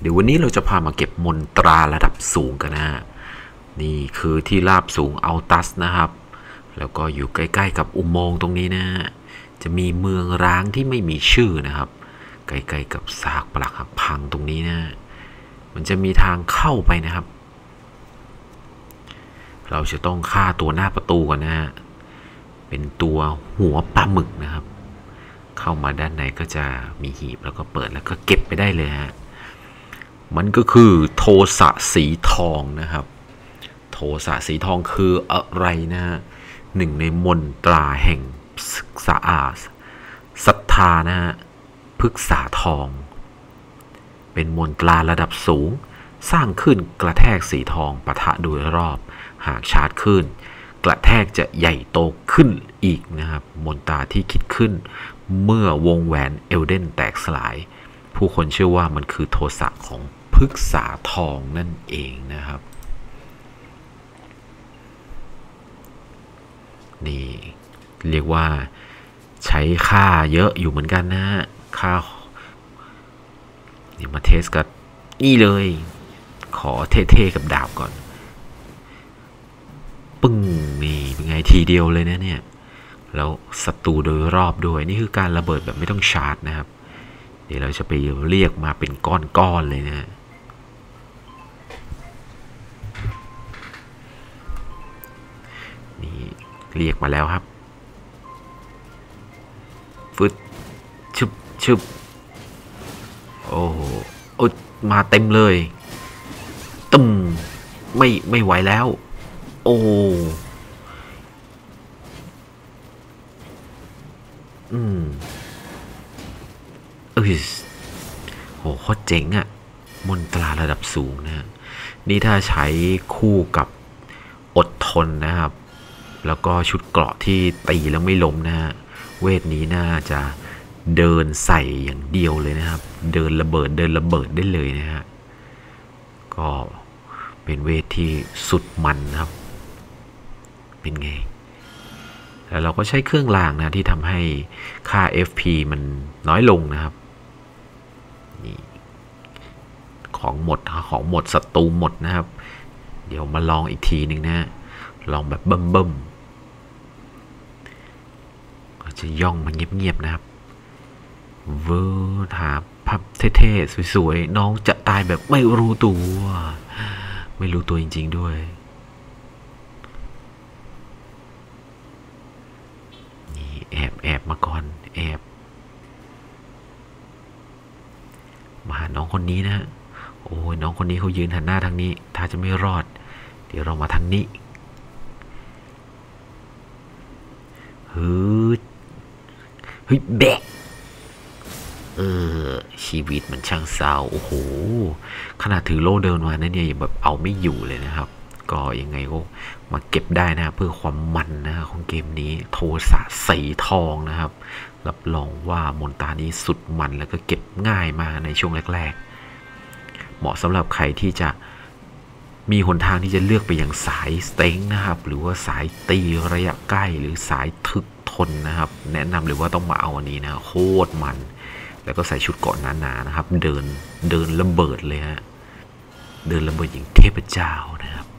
เดี๋ยววันนี้เราจะพามาเก็บมนตราระดับสูงกันนะฮะนี่คือที่ราบสูงอัลตัสนะครับแล้วก็อยู่ใกล้ๆกับอุโมงค์ตรงนี้นะจะมีเมืองร้างที่ไม่มีชื่อนะครับใกล้ๆกับซากปรักหักพังตรงนี้นะมันจะมีทางเข้าไปนะครับเราจะต้องฆ่าตัวหน้าประตูก่อนนะฮะเป็นตัวหัวปลาหมึกนะครับเข้ามาด้านในก็จะมีหีบแล้วก็เปิดแล้วก็เก็บไปได้เลยฮะมันก็คือโทสะสีทองนะครับโทสะสีทองคืออะไรนะหนึ่งในมนตราแห่งสะอาดศรัทธานะฮะพฤกษาทองเป็นมนตราระดับสูงสร้างขึ้นกระแทกสีทองปะทะโดยรอบหากชาร์จขึ้นกระแทกจะใหญ่โตขึ้นอีกนะครับมนตราที่คิดขึ้นเมื่อวงแหวนเอลเดนแตกสลายผู้คนเชื่อว่ามันคือโทสะของพฤกษาทองนั่นเองนะครับนี่เรียกว่าใช้ค่าเยอะอยู่เหมือนกันนะค่านี่มาเทสกับนี่เลยขอเท่ๆกับดาบก่อนปึ้งนี่เป็นไงทีเดียวเลยนะเนี่ยแล้วศัตรูโดยรอบด้วยนี่คือการระเบิดแบบไม่ต้องชาร์จนะครับเดี๋ยวเราจะไปเรียกมาเป็นก้อนๆเลยนะนี่เรียกมาแล้วครับฟึดชึบโอ้โหมาเต็มเลยตึมไม่ไหวแล้วโอ้โหโคตรเจ๋งอะมนตราระดับสูงนะนี่ถ้าใช้คู่กับอดทนนะครับแล้วก็ชุดเกราะที่ตีแล้วไม่ล้มนะเวทนี้น่าจะเดินใส่อย่างเดียวเลยนะครับเดินระเบิดได้เลยนะฮะก็เป็นเวทที่สุดมันครับเป็นไงแล้วเราก็ใช้เครื่องรางนะที่ทำให้ค่า FP มันน้อยลงนะครับนี่ของหมดศัตรูหมดนะครับเดี๋ยวมาลองอีกทีนึงนะลองแบบเบิ่มก็จะย่องมันเงียบๆนะครับเวอร์หาพับเท่ๆสวยๆน้องจะตายแบบไม่รู้ตัวจริงๆด้วยนี่แอบมาก่อนแอบมาหาน้องคนนี้นะโอ้ยน้องคนนี้เขายืนหันหน้าทางนี้ถ้าจะไม่รอดเดี๋ยวเรามาทางนี้เฮ้ยแบกชีวิตมันช่างเศร้าโอ้โหขนาดถือโล่เดินมาเนี่ยยังแบบเอาไม่อยู่เลยนะครับก็ยังไงก็มาเก็บได้นะเพื่อความมันนะของเกมนี้โทสะสีทองนะครับรับรองว่ามนตรานี้สุดมันแล้วก็เก็บง่ายมากในช่วงแรกๆเหมาะสำหรับใครที่จะมีหนทางที่จะเลือกไปอย่างสายสเต็งนะครับหรือว่าสายตีระยะใกล้หรือสายถึกทนนะครับแนะนำเลยว่าต้องมาเอาอันนี้นะโคตรมันแล้วก็ใส่ชุดเกราะหนาๆนะครับเดินระเบิดเลยฮะเดินระเบิดอย่างเทพเจ้านะครับ